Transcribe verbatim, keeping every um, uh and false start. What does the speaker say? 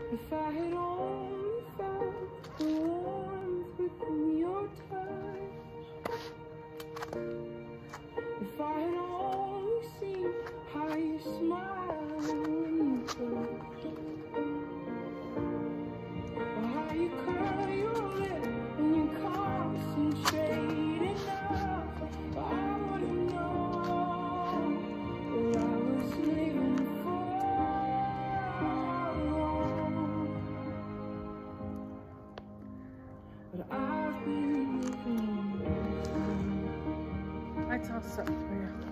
If I had only felt the warmth within your touch, if I had only seen how you smile when you touch, or how you curl your lip when you concentrate enough, I wouldn't know what I was living for. But I've been living. I toss up for you.